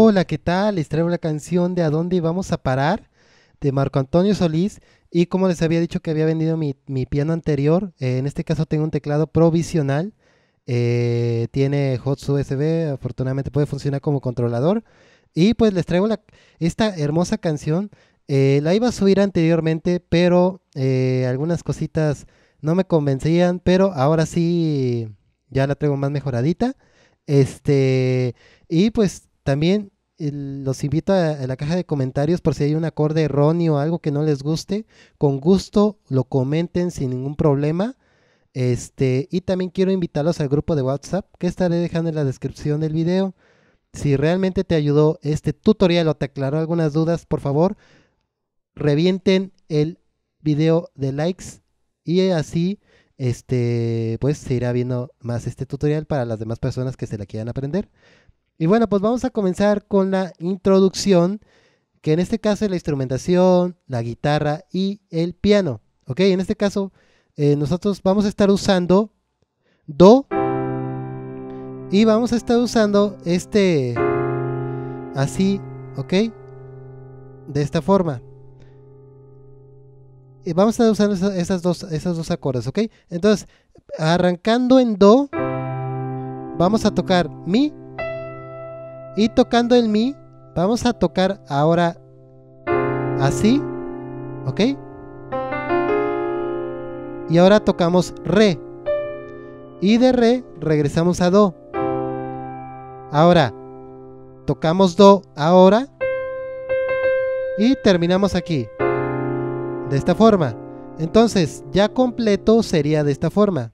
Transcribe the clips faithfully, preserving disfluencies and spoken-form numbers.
Hola, ¿qué tal? Les traigo la canción de ¿A dónde íbamos a parar? De Marco Antonio Solís. Y como les había dicho que había vendido mi, mi piano anterior, eh, en este caso tengo un teclado provisional. eh, tiene hots U S B, afortunadamente puede funcionar como controlador. Y pues les traigo la, esta hermosa canción. Eh, la iba a subir anteriormente, pero eh, algunas cositas no me convencían, pero ahora sí ya la traigo más mejoradita. Este, y pues también el- los invito a, a la caja de comentarios por si hay un acorde erróneo o algo que no les guste. Con gusto lo comenten sin ningún problema. Este, y también quiero invitarlos al grupo de WhatsApp que estaré dejando en la descripción del video. Si realmente te ayudó este tutorial o te aclaró algunas dudas, por favor, revienten el video de likes y así este, pues se irá viendo más este tutorial para las demás personas que se la quieran aprender. Y bueno, pues vamos a comenzar con la introducción, que en este caso es la instrumentación, la guitarra y el piano. Ok, en este caso eh, nosotros vamos a estar usando Do y vamos a estar usando este así, ok, de esta forma. Y vamos a estar usando esa- esas dos, esas dos acordes, ok. Entonces, arrancando en Do, vamos a tocar Mi y tocando el Mi, vamos a tocar ahora así, ok. Y ahora tocamos Re. Y de Re regresamos a Do. Ahora tocamos Do ahora. Y terminamos aquí. De esta forma. Entonces ya completo sería de esta forma.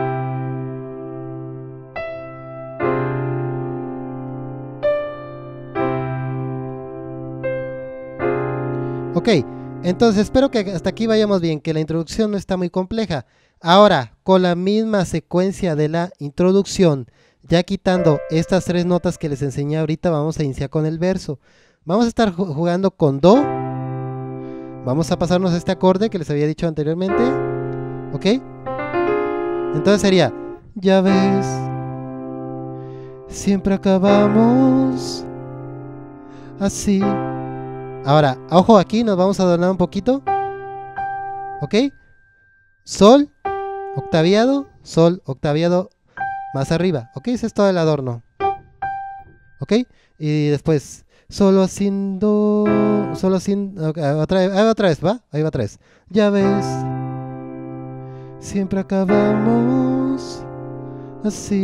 Ok. Entonces espero que hasta aquí vayamos bien. Que la introducción no está muy compleja. Ahora con la misma secuencia de la introducción, ya quitando estas tres notas que les enseñé ahorita, vamos a iniciar con el verso. Vamos a estar jugando con Do. Vamos a pasarnos a este acorde que les había dicho anteriormente. ¿Ok? Entonces sería, ya ves, siempre acabamos así. Ahora, ojo, aquí nos vamos a adornar un poquito. ¿Ok? Sol, octaviado, Sol, octaviado, más arriba. ¿Ok? Ese es todo el adorno. ¿Ok? Y después, solo haciendo, solo haciendo, okay, otra, ahí va otra vez, ¿va? Ahí va otra vez. Ya ves, siempre acabamos así,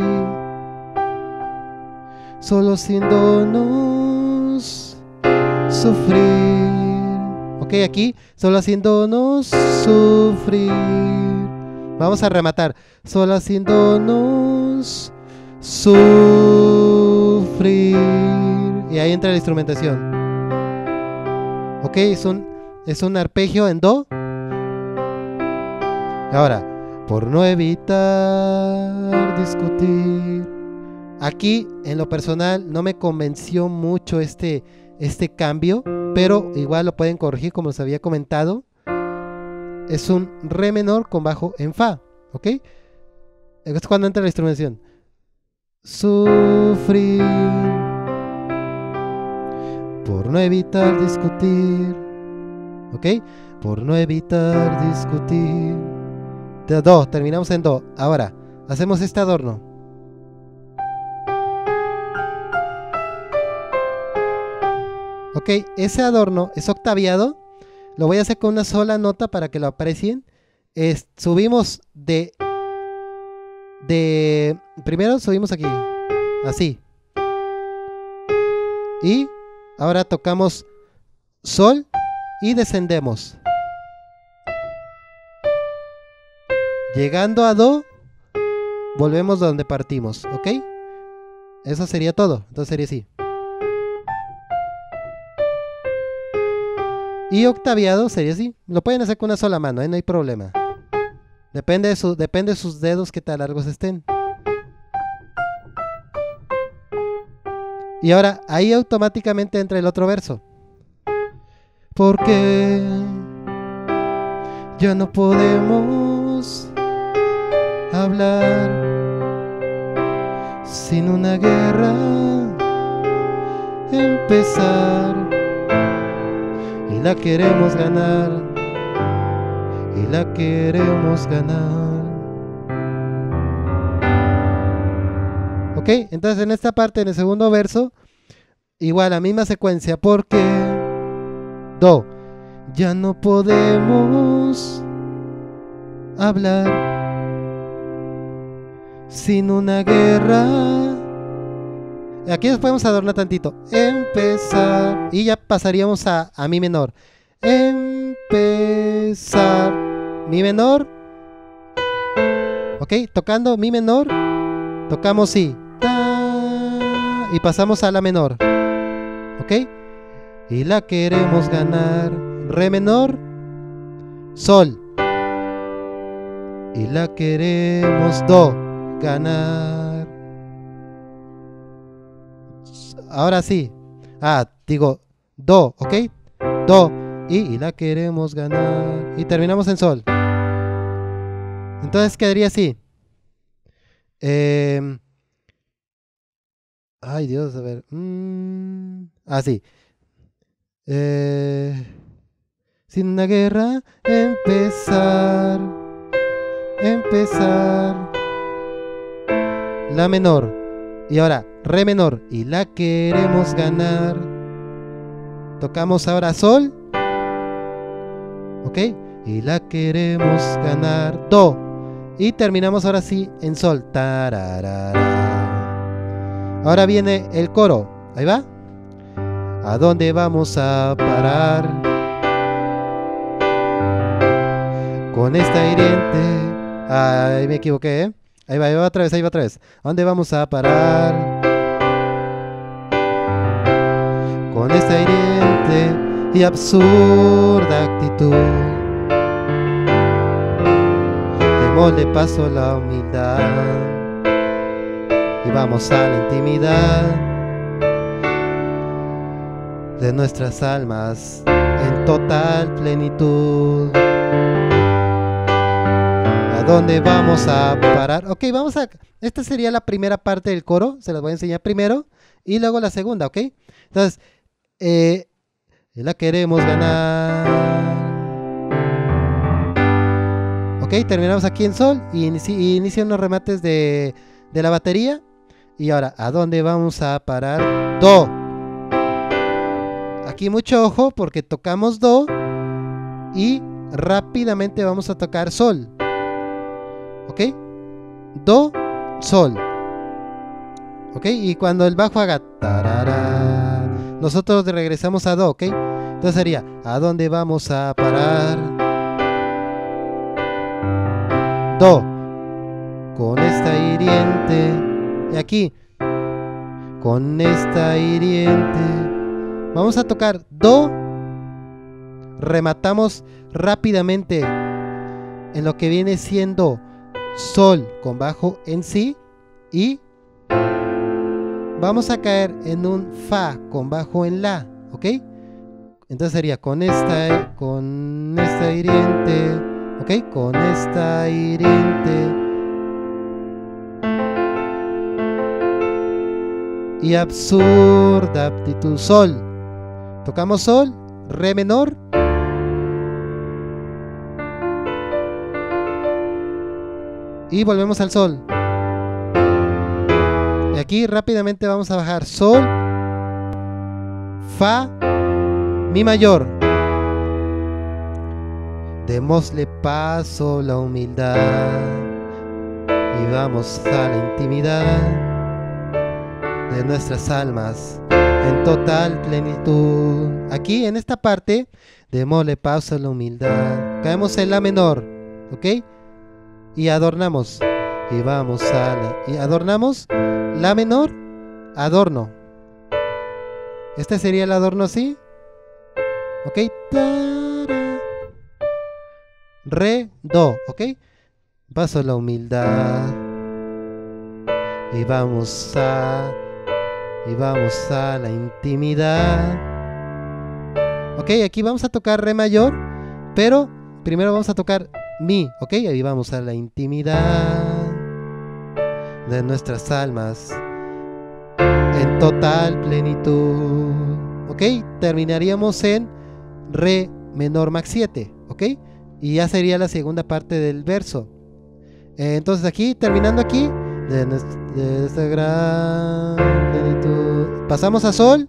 solo haciéndonos sufrir. Ok, aquí, solo haciéndonos sufrir. Vamos a rematar. Solo haciéndonos sufrir. Y ahí entra la instrumentación. Ok, es un, es un arpegio en Do. Ahora, por no evitar discutir. Aquí, en lo personal, no me convenció mucho este, este cambio, pero igual lo pueden corregir como les había comentado. Es un Re menor con bajo en Fa, ¿ok? Es cuando entra la instrumentación. Sufrir por no evitar discutir, ¿ok? Por no evitar discutir. De Do, terminamos en Do. Ahora, hacemos este adorno. Ok, ese adorno es octaviado. Lo voy a hacer con una sola nota para que lo aprecien. Es, subimos de... De... Primero subimos aquí. Así. Y ahora tocamos Sol y descendemos. Llegando a Do, volvemos donde partimos, ¿ok? Eso sería todo. Entonces sería así. Y octaviado sería así. Lo pueden hacer con una sola mano, ¿eh? No hay problema. Depende de, su, depende de sus dedos que tan largos estén. Y ahora ahí automáticamente entra el otro verso. Porque ya no podemos hablar sin una guerra empezar. Y la queremos ganar. Y la queremos ganar. Ok, entonces en esta parte, en el segundo verso, igual la misma secuencia, porque do, ya no podemos hablar sin una guerra. Aquí nos podemos adornar tantito, empezar, y ya pasaríamos a, a mi menor, empezar, mi menor, ok, tocando mi menor, tocamos si, y pasamos a la menor, ok, y la queremos ganar, re menor, sol, y la queremos do, ganar. Ahora sí, ah, digo do, ok, do, y, y la queremos ganar, y terminamos en sol. Entonces quedaría así. Eh, ay Dios, a ver. Mm, así. Eh, sin una guerra, empezar. Empezar. La menor. Y ahora, re menor. Y la queremos ganar. Tocamos ahora sol. Ok. Y la queremos ganar. Do. Y terminamos ahora sí en sol. Tararara. Ahora viene el coro. Ahí va. ¿A dónde vamos a parar? Con esta hiriente. Ay, me equivoqué, ¿eh? Ahí va, ahí va otra vez, ahí va otra vez. ¿A dónde vamos a parar? Con esta hiriente y absurda actitud. Démosle paso a la humildad y vamos a la intimidad de nuestras almas en total plenitud. ¿A dónde vamos a parar? Ok, vamos a... Esta sería la primera parte del coro. Se las voy a enseñar primero. Y luego la segunda, ¿ok? Entonces, eh, la queremos ganar. Ok, terminamos aquí en sol. Y inici inician los remates de, de la batería. Y ahora, ¿a dónde vamos a parar? Do. Aquí mucho ojo porque tocamos do. Y rápidamente vamos a tocar sol. ¿Ok? Do, sol. ¿Ok? Y cuando el bajo haga tarara, nosotros regresamos a do, ¿ok? Entonces sería, ¿a dónde vamos a parar? Do. Con esta hiriente. Y aquí. Con esta hiriente. Vamos a tocar do. Rematamos rápidamente en lo que viene siendo sol con bajo en si y vamos a caer en un fa con bajo en la, ¿ok? Entonces sería con esta, con esta hiriente, ¿ok? Con esta hiriente y absurda aptitud, sol. Tocamos sol, re menor. Y volvemos al sol. Y aquí rápidamente vamos a bajar sol, fa, mi mayor. Démosle paso a la humildad y vamos a la intimidad de nuestras almas en total plenitud. Aquí en esta parte, démosle paso a la humildad. Caemos en la menor, ¿ok? Y adornamos y vamos a la, y adornamos la menor, adorno. Este sería el adorno así, ok, Tara. Re, do, ok, paso a la humildad y vamos a y vamos a la intimidad. Ok, aquí vamos a tocar re mayor, pero primero vamos a tocar mi, ok, ahí vamos a la intimidad de nuestras almas en total plenitud. ¿Ok? Terminaríamos en Re menor max siete. ¿Ok? Y ya sería la segunda parte del verso. Eh, entonces aquí, terminando aquí, de, de esta gran plenitud, pasamos a Sol.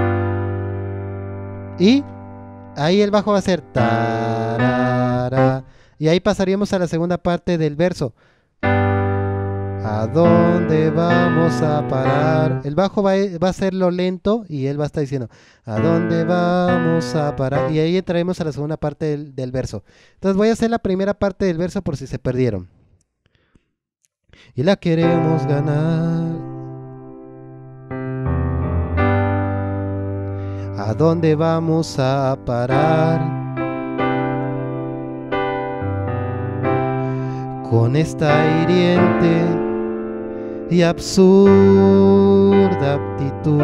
Y ahí el bajo va a ser tarara, y ahí pasaríamos a la segunda parte del verso. ¿A dónde vamos a parar? El bajo va a, va a ser lo lento y él va a estar diciendo ¿a dónde vamos a parar? Y ahí entraremos a la segunda parte del, del verso. Entonces voy a hacer la primera parte del verso por si se perdieron. Y la queremos ganar. ¿A dónde vamos a parar? Con esta hiriente y absurda aptitud.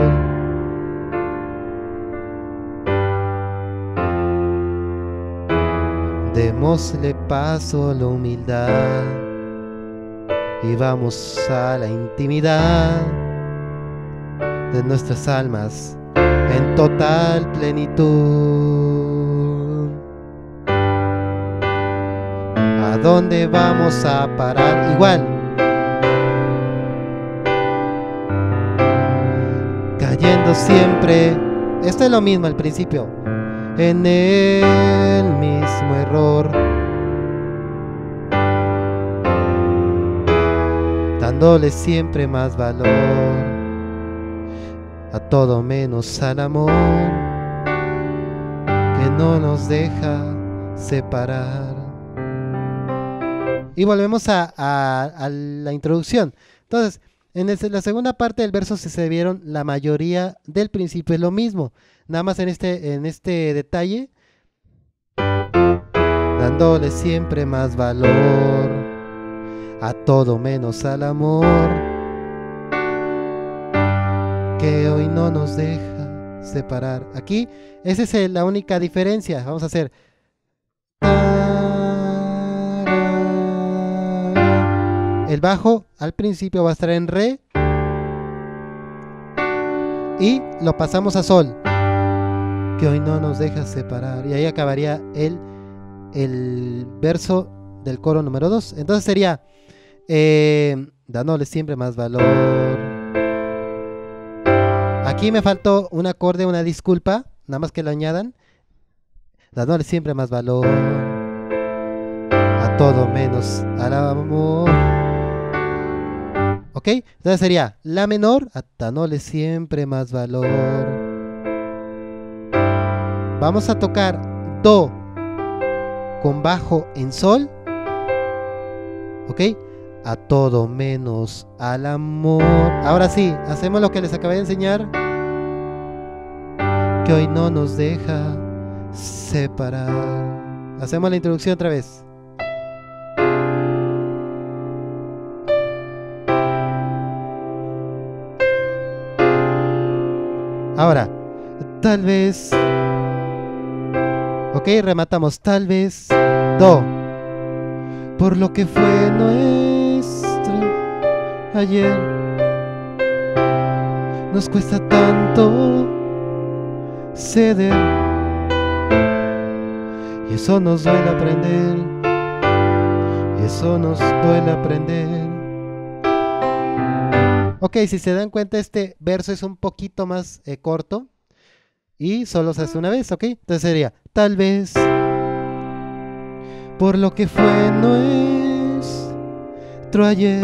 Démosle paso a la humildad y vamos a la intimidad de nuestras almas en total plenitud. ¿A dónde vamos a parar? Igual. Cayendo siempre, esto es lo mismo al principio, en el mismo error, dándole siempre más valor a todo menos al amor que no nos deja separar. Y volvemos a, a, a la introducción. Entonces, en el, la segunda parte del verso, si se vieron, la mayoría del principio es lo mismo. Nada más en este, en este detalle, dándole siempre más valor a todo menos al amor que hoy no nos deja separar. Aquí, esa es la única diferencia. Vamos a hacer el bajo al principio va a estar en Re y lo pasamos a Sol, que hoy no nos deja separar, y ahí acabaría el, el verso del coro número dos. Entonces sería eh, dándole siempre más valor. Aquí me faltó un acorde, una disculpa, nada más que lo añadan. Dándole siempre más valor a todo menos al amor. ¿Ok? Entonces sería La menor, dándole siempre más valor. Vamos a tocar Do con bajo en Sol. ¿Ok? A todo menos al amor. Ahora sí, hacemos lo que les acabé de enseñar, que hoy no nos deja separar. Hacemos la introducción otra vez. Ahora, tal vez. Ok, rematamos. Tal vez Do, por lo que fue nuestro ayer, nos cuesta tanto ceder, y eso nos duele aprender, y eso nos duele aprender. Ok, si se dan cuenta, este verso es un poquito más eh, corto y solo se hace una vez, ¿ok? Entonces sería tal vez, por lo que fue nuestro ayer,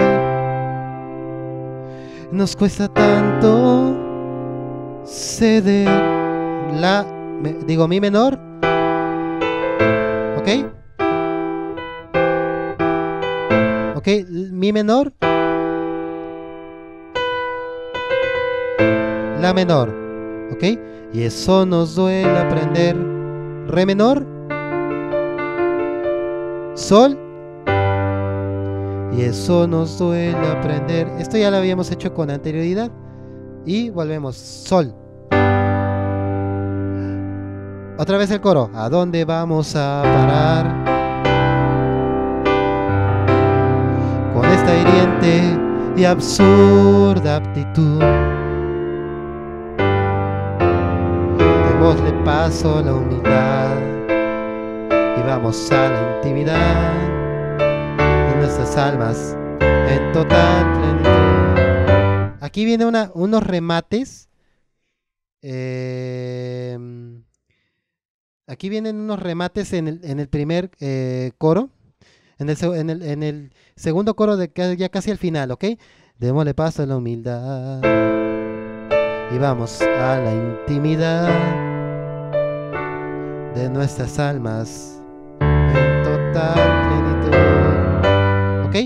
nos cuesta tanto ceder. La, me, digo mi menor, ¿ok? ¿Ok? Mi menor, La menor, ¿ok? Y eso nos duele aprender. Re menor, Sol, y eso nos duele aprender. Esto ya lo habíamos hecho con anterioridad. Y volvemos, Sol. Otra vez el coro. ¿A dónde vamos a parar? Con esta hiriente y absurda aptitud. Démosle paso a la humildad y vamos a la intimidad de nuestras almas en total plenitud. Aquí viene una, unos remates. Eh, aquí vienen unos remates en el, en el primer eh, coro. En el, en, el, en el segundo coro de ya casi al final, ¿ok? Démosle paso a la humildad y vamos a la intimidad de nuestras almas en total plenitud. ¿Ok?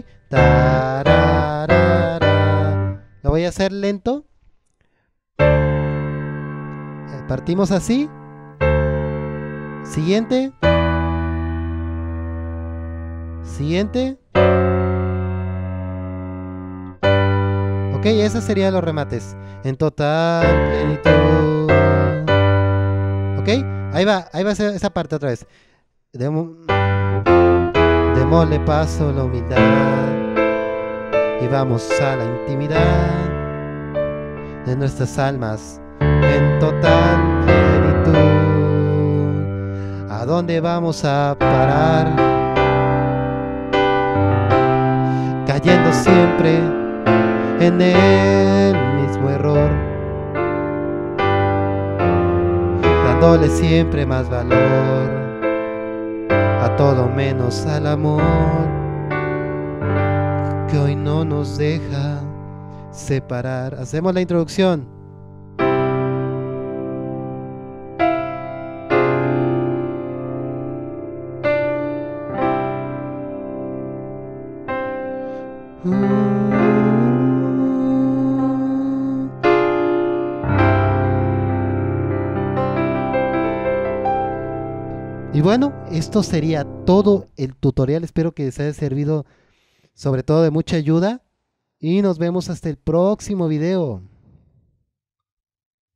Tararara. Lo voy a hacer lento. Partimos así. Siguiente. Siguiente. Ok, esos serían los remates. En total plenitud. Ok, ahí va, ahí va esa, esa parte otra vez. Demo, démosle paso a la humildad y vamos a la intimidad de nuestras almas en total plenitud. ¿A dónde vamos a parar? Cayendo siempre en el mismo error, dándole siempre más valor a todo menos al amor, que hoy no nos deja separar. Hacemos la introducción. Y bueno, esto sería todo el tutorial. Espero que les haya servido sobre todo de mucha ayuda. Y nos vemos hasta el próximo video.